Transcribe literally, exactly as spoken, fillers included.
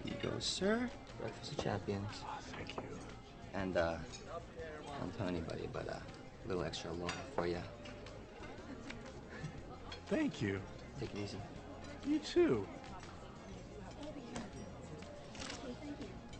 Here you go, sir. Breakfast of champions. Oh, thank you. And, uh, don't tell anybody, but, uh, a little extra loan for you. Thank you. Take it easy. You too.